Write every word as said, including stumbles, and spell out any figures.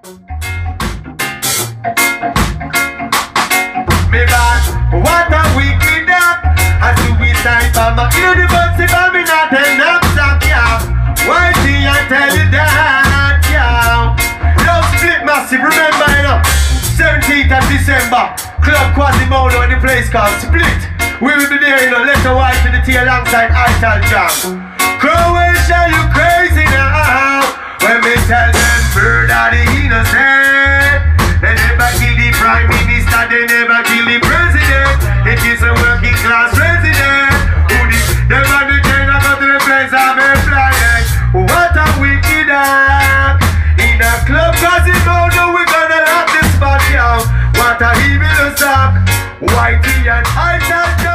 Me bad, what a wicked dog. A suicide bomber. University bombing at the knapsack, yeah. Why do you tell you that, yeah? Love split massive, remember, you know. seventeenth of December, Club Quasimodo in the place called Split. We will be there, you know, Letter White to the T alongside Ital Jam. Croatia, you crazy now. When we tell them murder the innocent. They never kill the Prime Minister, they never kill the President. It is a working class resident. Who did them on the train and go to the place of employment. What a wicked act. In a Club Quasimodo, we're gonna lock this spot down. What a evil sack. Whitey and Ital Jam.